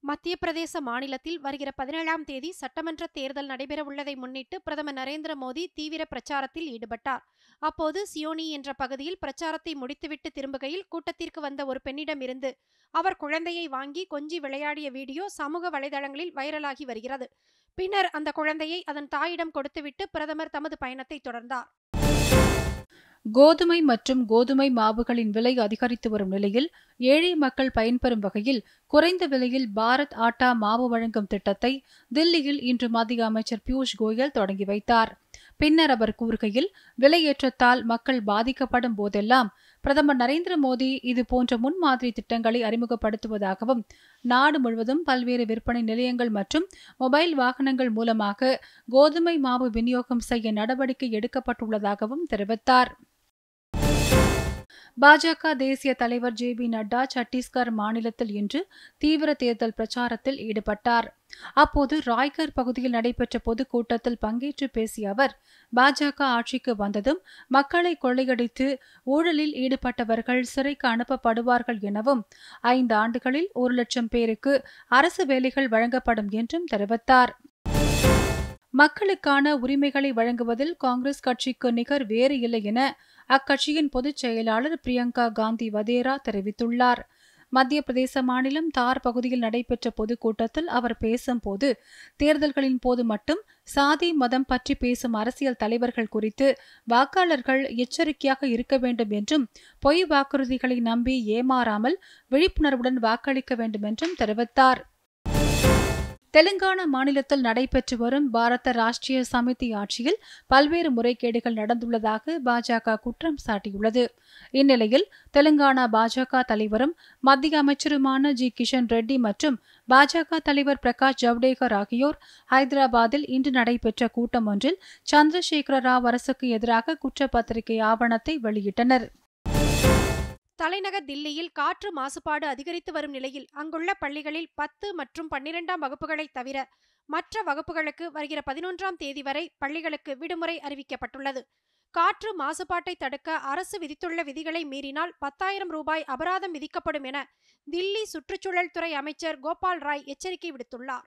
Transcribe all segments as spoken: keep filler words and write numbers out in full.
மத்திய பிரதேச மாநிலத்தில் வருகிற பதினேழாம் தேதி சட்டமன்ற தேர்தல் நடைபெறவுள்ளதை முன்னிட்டு பிரதமர் நரேந்திர மோடி தீவிர பிரச்சாரத்தில் ஈடுபட்டார். அப்போது சியோனி என்ற பகுதியில் பிரச்சாரத்தை முடித்துவிட்டு திரும்புகையில் கூட்டத்திற்கு வந்த ஒரு பெண்ணிடமிருந்து அவர் குழந்தையை வாங்கி கொஞ்சி விளையாடிய வீடியோ சமூக வலைதளங்களில் வைரலாகி வருகிறது. பின்னர் அந்த குழந்தையை அதன் தாயிடம் கொடுத்துவிட்டு பிரதமர் தமது பயணத்தை தொடர்ந்தார். கோதுமை மற்றும் கோதுமை மாவுகளின் விலை அதிகரித்து வரும் நிலையில் ஏழை மக்கள் பயன்பெறும் வகையில் குறைந்த விலையில் பாரத் ஆட்டா மாவு வழங்கும் திட்டத்தை தில்லியில் இன்று மத்திய அமைச்சர் பியூஷ் கோயல் தொடங்கி வைத்தார். பின்னர் அவர் கூறுகையில், விலையேற்றத்தால் மக்கள் பாதிக்கப்படும் போதெல்லாம் பிரதமர் நரேந்திர மோடி இதுபோன்ற முன்மாதிரி திட்டங்களை அறிமுகப்படுத்துவதாகவும், நாடு முழுவதும் பல்வேறு விற்பனை நிலையங்கள் மற்றும் மொபைல் வாகனங்கள் மூலமாக கோதுமை மாவு விநியோகம் செய்ய நடவடிக்கை எடுக்கப்பட்டுள்ளதாகவும் தெரிவித்தார். பாஜக தேசிய தலைவர் ஜே பி நட்டா சத்தீஸ்கர் மாநிலத்தில் இன்று தீவிர தேர்தல் பிரச்சாரத்தில் ஈடுபட்டார். அப்போது ராய்கர் பகுதியில் நடைபெற்ற பொதுக்கூட்டத்தில் பங்கேற்று பேசிய அவர், பாஜக ஆட்சிக்கு வந்ததும் மக்களை கொள்ளையடித்து ஊழலில் ஈடுபட்டவர்கள் சிறைக்கு அனுப்பப்படுவார்கள் எனவும், ஐந்து ஆண்டுகளில் ஒரு லட்சம் பேருக்கு அரசு வேலைகள் வழங்கப்படும் என்றும் தெரிவித்தார். மக்களுக்கான உரிமைகளை வழங்குவதில் காங்கிரஸ் கட்சிக்கு நிகர் வேறு இல்லை என அக்கட்சியின் பொதுச் செயலாளர் பிரியங்கா காந்தி வதேரா தெரிவித்துள்ளார். மத்திய பிரதேச மாநிலம் தார் பகுதியில் நடைபெற்ற பொதுக்கூட்டத்தில் அவர் பேசும்போது, தேர்தல்களின் போது மட்டும் சாதி மதம் பற்றி பேசும் அரசியல் தலைவர்கள் குறித்து வாக்காளர்கள் எச்சரிக்கையாக இருக்க வேண்டும் என்றும், பொய் வாக்குறுதிகளை நம்பி ஏமாறாமல் விழிப்புணர்வுடன் வாக்களிக்க வேண்டும் என்றும் தெரிவித்தார். தெலுங்கானா மாநிலத்தில் நடைபெற்று வரும் பாரத ராஷ்டிரிய சமிதி ஆட்சியில் பல்வேறு முறைகேடுகள் நடந்துள்ளதாக பாஜக குற்றம் சாட்டியுள்ளது. இந்நிலையில் தெலுங்கானா பாஜக தலைவரும் மத்திய அமைச்சருமான ஜி கிஷன் ரெட்டி மற்றும் பாஜக தலைவர் பிரகாஷ் ஜவ்டேகர் ஆகியோர் ஹைதராபாத்தில் இன்று நடைபெற்ற கூட்டம் ஒன்றில் சந்திரசேகர ராவ் அரசுக்கு எதிராக குற்றப்பத்திரிகை ஆவணத்தை வெளியிட்டனர். தலைநகர் தில்லியில் காற்று மாசுபாடு அதிகரித்து வரும் நிலையில் அங்குள்ள பள்ளிகளில் பத்து மற்றும் பன்னிரெண்டாம் வகுப்புகளை தவிர மற்ற வகுப்புகளுக்கு வருகிற பதினொன்றாம் தேதி வரை பள்ளிகளுக்கு விடுமுறை அறிவிக்கப்பட்டுள்ளது. காற்று மாசுபாட்டை தடுக்க அரசு விதித்துள்ள விதிகளை மீறினால் பத்தாயிரம் ரூபாய் அபராதம் விதிக்கப்படும் என தில்லி சுற்றுச்சூழல் துறை அமைச்சர் கோபால் ராய் எச்சரிக்கை விடுத்துள்ளார்.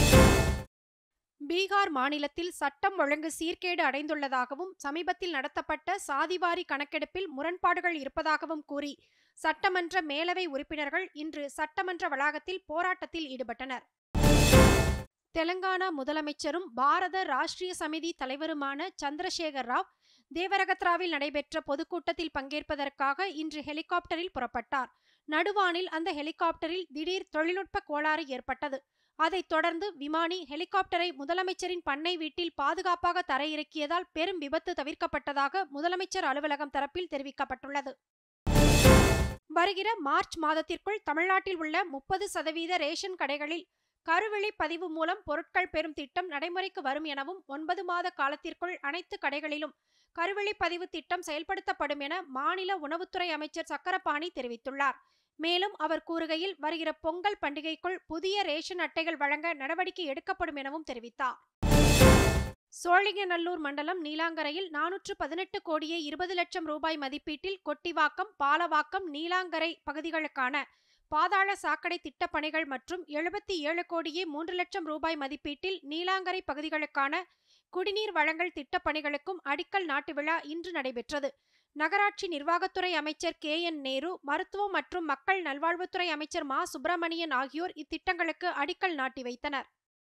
பீகார் மாநிலத்தில் சட்டம் ஒழுங்கு சீர்கேடு அடைந்துள்ளதாகவும், சமீபத்தில் நடத்தப்பட்ட சாதிவாரி கணக்கெடுப்பில் முரண்பாடுகள் இருப்பதாகவும் கூறி சட்டமன்ற மேலவை உறுப்பினர்கள் இன்று சட்டமன்ற வளாகத்தில் போராட்டத்தில் ஈடுபட்டனர். தெலங்கானா முதலமைச்சரும் பாரத ராஷ்டிரிய சமிதி தலைவருமான சந்திரசேகர் ராவ் தேவரகத்ராவில் நடைபெற்ற பொதுக்கூட்டத்தில் பங்கேற்பதற்காக இன்று ஹெலிகாப்டரில் புறப்பட்டார். நடுவானில் அந்த ஹெலிகாப்டரில் திடீர் தொழில்நுட்ப கோளாறு ஏற்பட்டது. அதைத் தொடர்ந்து விமானி ஹெலிகாப்டரை முதலமைச்சரின் பண்ணை வீட்டில் பாதுகாப்பாக தரையிறக்கியதால் பெரும் விபத்து தவிர்க்கப்பட்டதாக முதலமைச்சர் அலுவலகம் தரப்பில் தெரிவிக்கப்பட்டுள்ளது. வருகிற மார்ச் மாதத்திற்குள் தமிழ்நாட்டில் உள்ள முப்பது சதவீத ரேஷன் கடைகளில் கருவிழி பதிவு மூலம் பொருட்கள் பெறும் திட்டம் நடைமுறைக்கு வரும் எனவும், ஒன்பது மாத காலத்திற்குள் அனைத்து கடைகளிலும் கருவிழி பதிவு திட்டம் செயல்படுத்தப்படும் என மாநில உணவுத்துறை அமைச்சர் சக்கரபாணி தெரிவித்துள்ளார். மேலும் அவர் கூறுகையில், வருகிற பொங்கல் பண்டிகைக்குள் புதிய ரேஷன் அட்டைகள் வழங்க நடவடிக்கை எடுக்கப்படும் எனவும் தெரிவித்தார். சோழிங்கநல்லூர் மண்டலம் நீலாங்கரையில் நானூற்று பதினெட்டு கோடியே இருபது லட்சம் ரூபாய் மதிப்பீட்டில் கொட்டிவாக்கம், பாலவாக்கம், நீலாங்கரை பகுதிகளுக்கான பாதாள சாக்கடை திட்டப் பணிகள் மற்றும் எழுபத்தி ஏழு கோடியே மூன்று லட்சம் ரூபாய் மதிப்பீட்டில் நீலாங்கரை பகுதிகளுக்கான குடிநீர் வழங்கல் திட்டப் பணிகளுக்கும் அடிக்கல் நாட்டு விழா இன்று நடைபெற்றது. நகராட்சி நிர்வாகத்துறை அமைச்சர் கே என் நேரு, மருத்துவம் மற்றும் மக்கள் நல்வாழ்வுத்துறை அமைச்சர் மா சுப்பிரமணியன் ஆகியோர் இத்திட்டங்களுக்கு அடிக்கல் நாட்டி வைத்தனர்.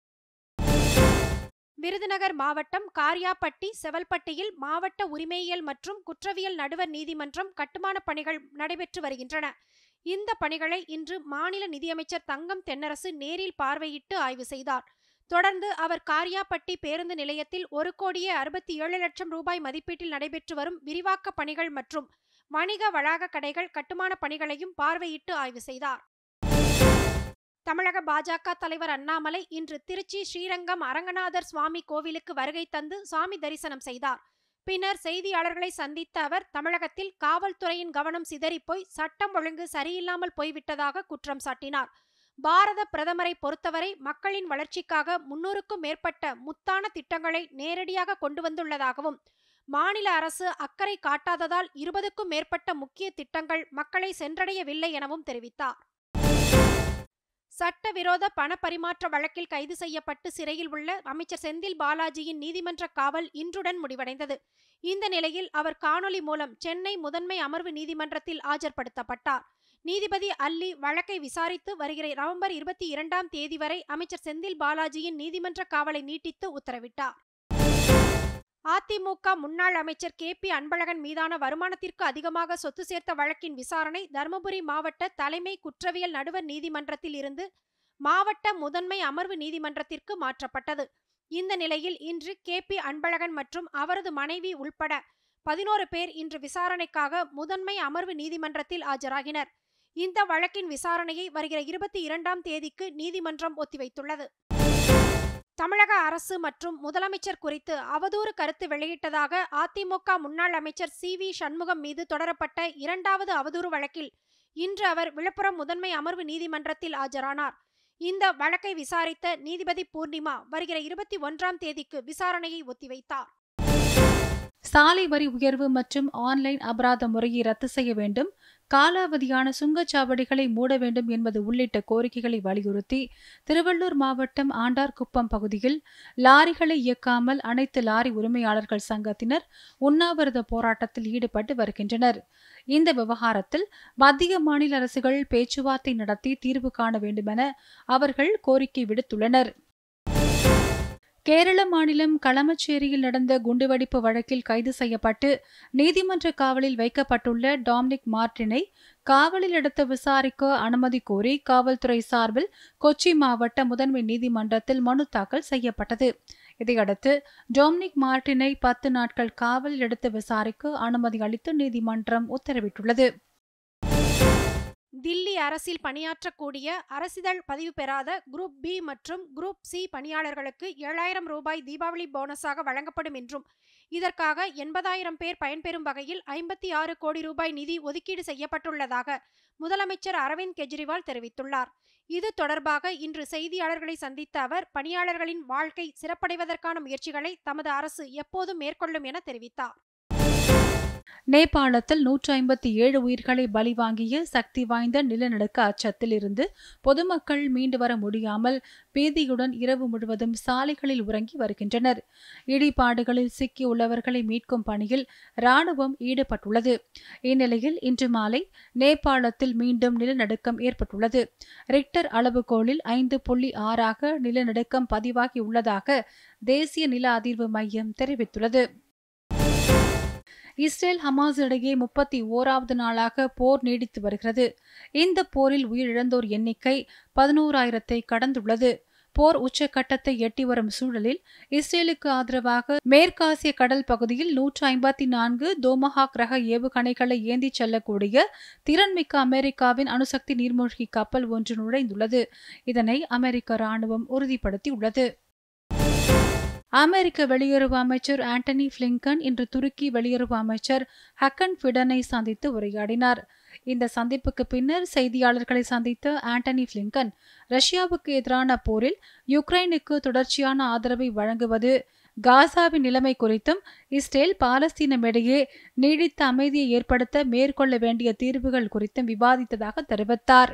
விருதுநகர் மாவட்டம் காரியாபட்டி செவல்பட்டியில் மாவட்ட உரிமையியல் மற்றும் குற்றவியல் நடுவர் நீதிமன்றம் கட்டுமான பணிகள் நடைபெற்று வருகின்றன. இந்த பணிகளை இன்று மாநில நிதியமைச்சர் தங்கம் தென்னரசு நேரில் பார்வையிட்டு ஆய்வு செய்தார். தொடர்ந்து அவர் காரியாபட்டி பேருந்து நிலையத்தில் ஒரு கோடியே அறுபத்தி ஏழு லட்சம் ரூபாய் மதிப்பீட்டில் நடைபெற்று வரும் விரிவாக்க பணிகள் மற்றும் வணிக வளாக கடைகள் கட்டுமான பணிகளையும் பார்வையிட்டு ஆய்வு செய்தார். தமிழக பாஜக தலைவர் அண்ணாமலை இன்று திருச்சி ஸ்ரீரங்கம் அரங்கநாதர் சுவாமி கோவிலுக்கு வருகை தந்து சாமி தரிசனம் செய்தார். பின்னர் செய்தியாளர்களை சந்தித்த அவர், தமிழகத்தில் காவல்துறையின் கவனம் சிதறிப்போய் சட்டம் ஒழுங்கு சரியில்லாமல் போய்விட்டதாக குற்றம் சாட்டினார். பாரத பிரதமரை பொறுத்தவரை மக்களின் வளர்ச்சிக்காக முன்னூறுக்கும் மேற்பட்ட முத்தான திட்டங்களை நேரடியாக கொண்டு வந்துள்ளதாகவும், மாநில அரசு அக்கறை காட்டாததால் இருபதுக்கும் மேற்பட்ட முக்கிய திட்டங்கள் மக்களை சென்றடையவில்லை எனவும் தெரிவித்தார். சட்டவிரோத பண பரிமாற்ற வழக்கில் கைது செய்யப்பட்டு சிறையில் உள்ள அமைச்சர் செந்தில் பாலாஜியின் நீதிமன்ற காவல் இன்றுடன் முடிவடைந்தது. இந்த நிலையில் அவர் காணொலி மூலம் சென்னை முதன்மை அமர்வு நீதிமன்றத்தில் ஆஜர்படுத்தப்பட்டார். நீதிபதி அல்லி வழக்கை விசாரித்து வருகிற நவம்பர் இருபத்தி இரண்டாம் தேதி வரை அமைச்சர் செந்தில் பாலாஜியின் நீதிமன்ற காவலை நீட்டித்து உத்தரவிட்டார். அதிமுக முன்னாள் அமைச்சர் கே பி அன்பழகன் மீதான வருமானத்திற்கு அதிகமாக சொத்து சேர்த்த வழக்கின் விசாரணை தருமபுரி மாவட்ட தலைமை குற்றவியல் நடுவர் நீதிமன்றத்தில் இருந்து மாவட்ட முதன்மை அமர்வு நீதிமன்றத்திற்கு மாற்றப்பட்டது. இந்த நிலையில் இன்று கே பி அன்பழகன் மற்றும் அவரது மனைவி உள்பட பதினோரு பேர் இன்று விசாரணைக்காக முதன்மை அமர்வு நீதிமன்றத்தில் ஆஜராகினர். இந்த வழக்கின் விசாரணையை வருகிற இருபத்தி இரண்டாம் தேதிக்கு நீதிமன்றம் ஒத்திவைத்துள்ளது. தமிழக அரசு மற்றும் முதலமைச்சர் குறித்து அவதூறு கருத்து வெளியிட்டதாக அதிமுக முன்னாள் அமைச்சர் சி வி சண்முகம் மீது தொடரப்பட்ட இரண்டாவது அவதூறு வழக்கில் இன்று அவர் விழுப்புரம் முதன்மை அமர்வு நீதிமன்றத்தில் ஆஜரானார். இந்த வழக்கை விசாரித்த நீதிபதி பூர்ணிமா வருகிற இருபத்தி ஒன்றாம் தேதிக்கு விசாரணையை ஒத்திவைத்தார். சாலை வரி உயர்வு மற்றும் ஆன்லைன் அபராத முறையை ரத்து செய்ய வேண்டும், காலாவதியான சுங்கச்சாவடிகளை மூட வேண்டும் என்பது உள்ளிட்ட கோரிக்கைகளை வலியுறுத்தி திருவள்ளூர் மாவட்டம் ஆண்டார்குப்பம் பகுதியில் லாரிகளை இயக்காமல் அனைத்து லாரி உரிமையாளர்கள் சங்கத்தினர் உண்ணாவிரத போராட்டத்தில் ஈடுபட்டு வருகின்றனர். இந்த விவகாரத்தில் மத்திய மாநில அரசுகள் பேச்சுவார்த்தை நடத்தி தீர்வு காண வேண்டுமென அவர்கள் கோரிக்கை விடுத்துள்ளனர். கேரள மாநிலம் களமச்சேரியில் நடந்த குண்டுவெடிப்பு வழக்கில் கைது செய்யப்பட்டு நீதிமன்ற காவலில் வைக்கப்பட்டுள்ள டாமினிக் மார்டினை காவலில் எடுத்து விசாரிக்க அனுமதி கோரி காவல்துறை சார்பில் கொச்சி மாவட்ட முதன்மை நீதிமன்றத்தில் மனு தாக்கல் செய்யப்பட்டது. இதையடுத்து டாமினிக் மார்டினை பத்து நாட்கள் காவலில் எடுத்து விசாரிக்க அனுமதி அளித்து நீதிமன்றம் உத்தரவிட்டுள்ளது. தில்லி அரசில் பணியாற்றக்கூடிய அரசிதழ் பதிவு பெறாத குரூப் பி மற்றும் குரூப் சி பணியாளர்களுக்கு ஏழாயிரம் ரூபாய் தீபாவளி போனஸாக வழங்கப்படும் என்றும் இதற்காக எண்பதாயிரம் பேர் பயன்பெறும் வகையில் ஐம்பத்தி ஆறு கோடி ரூபாய் நிதி ஒதுக்கீடு செய்யப்பட்டுள்ளதாக முதலமைச்சர் அரவிந்த் கெஜ்ரிவால் தெரிவித்துள்ளார். இது தொடர்பாக இன்று செய்தியாளர்களை சந்தித்த அவர் பணியாளர்களின் வாழ்க்கை சிறப்படைவதற்கான முயற்சிகளை தமது அரசு எப்போதும் மேற்கொள்ளும் என தெரிவித்தார். நேபாளத்தில் நூற்றி ஐம்பத்தி ஏழு உயிர்களை பலி வாங்கிய சக்தி வாய்ந்த நிலநடுக்க அச்சத்தில் இருந்து பொதுமக்கள் மீண்டு வர முடியாமல் பீதியுடன் இரவு முழுவதும் சாலைகளில் உறங்கி வருகின்றனர். இடிபாடுகளில் சிக்கியுள்ளவர்களை மீட்கும் பணியில் ராணுவம் ஈடுபட்டுள்ளது. இந்நிலையில் இன்று மாலை நேபாளத்தில் மீண்டும் நிலநடுக்கம் ஏற்பட்டுள்ளது. ரிக்டர் அளவுகோலில் ஐந்து புள்ளி ஆறாக நிலநடுக்கம் பதிவாகியுள்ளதாக தேசிய நில அதிர்வு மையம் தெரிவித்துள்ளது. இஸ்ரேல் ஹமாஸ் இடையே முப்பத்தி ஓராவது நாளாக போர் நீடித்து வருகிறது. இந்த போரில் உயிரிழந்தோர் எண்ணிக்கை பதினோராயிரத்தை கடந்துள்ளது. போர் உச்சக்கட்டத்தை எட்டி வரும் சூழலில் இஸ்ரேலுக்கு ஆதரவாக மேற்காசிய கடல் பகுதியில் நூற்று ஐம்பத்தி நான்கு தோமஹாக் ரக ஏவுகணைகளை ஏந்திச் செல்லக்கூடிய திறன்மிக்க அமெரிக்காவின் அணுசக்தி நீர்மூழ்கி கப்பல் ஒன்று நுழைந்துள்ளது. இதனை அமெரிக்க ராணுவம் உறுதிப்படுத்தியுள்ளது. அமெரிக்க வெளியுறவு அமைச்சர் ஆண்டனி பிளிங்கன் இன்று துருக்கி வெளியுறவு அமைச்சர் ஹக்கன் ஃபிடனை சந்தித்து உரையாடினார். இந்த சந்திப்புக்கு பின்னர் செய்தியாளர்களை சந்தித்த ஆண்டனி பிளிங்கன் ரஷ்யாவுக்கு எதிரான போரில் யுக்ரைனுக்கு தொடர்ச்சியான ஆதரவை வழங்குவது, காசாவின் நிலைமை குறித்தும் இஸ்ரேல் பாலஸ்தீனம் இடையே நீடித்த அமைதியை ஏற்படுத்த மேற்கொள்ள வேண்டிய தீர்வுகள் குறித்தும் விவாதித்ததாக தெரிவித்தார்.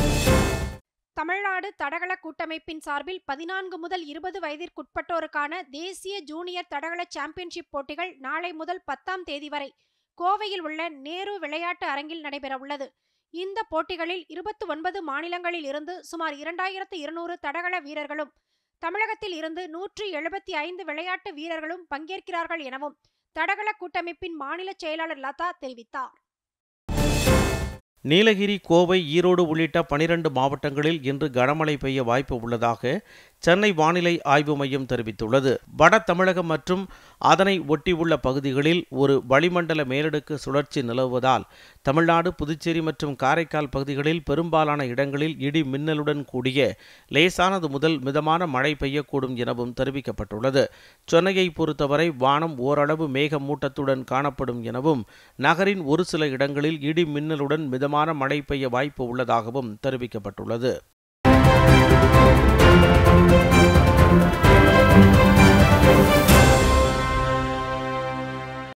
தமிழ்நாடு தடகள கூட்டமைப்பின் சார்பில் பதினான்கு முதல் இருபது வயதிற்குட்பட்டோருக்கான தேசிய ஜூனியர் தடகள சாம்பியன்ஷிப் போட்டிகள் நாளை முதல் பத்தாம் தேதி வரை கோவையில் உள்ள நேரு விளையாட்டு அரங்கில் நடைபெறவுள்ளது. இந்த போட்டிகளில் இருபத்தி ஒன்பது மாநிலங்களில் இருந்து சுமார் இரண்டாயிரத்து இருநூறு தடகள வீரர்களும் தமிழகத்தில் இருந்து நூற்றி எழுபத்தி ஐந்து விளையாட்டு வீரர்களும் பங்கேற்கிறார்கள் எனவும் தடகள கூட்டமைப்பின் மாநில செயலாளர் லதா தெரிவித்தார். நீலகிரி, கோவை, ஈரோடு உள்ளிட்ட பனிரெண்டு மாவட்டங்களில் இன்று கனமழை பெய்ய வாய்ப்பு உள்ளதாக சென்னை வானிலை ஆய்வு மையம் தெரிவித்துள்ளது. வட தமிழகம் மற்றும் அதனை ஒட்டியுள்ள பகுதிகளில் ஒரு வளிமண்டல மேலடுக்கு சுழற்சி நிலவுவதால் தமிழ்நாடு, புதுச்சேரி மற்றும் காரைக்கால் பகுதிகளில் பெரும்பாலான இடங்களில் இடி மின்னலுடன் கூடிய லேசானது முதல் மிதமான மழை பெய்யக்கூடும் எனவும் தெரிவிக்கப்பட்டுள்ளது. சென்னையை பொறுத்தவரை வானம் ஓரளவு மேகமூட்டத்துடன் காணப்படும் எனவும் நகரின் ஒரு சில இடங்களில் இடி மின்னலுடன் மிதமான மழை பெய்ய வாய்ப்பு உள்ளதாகவும் தெரிவிக்கப்பட்டுள்ளது.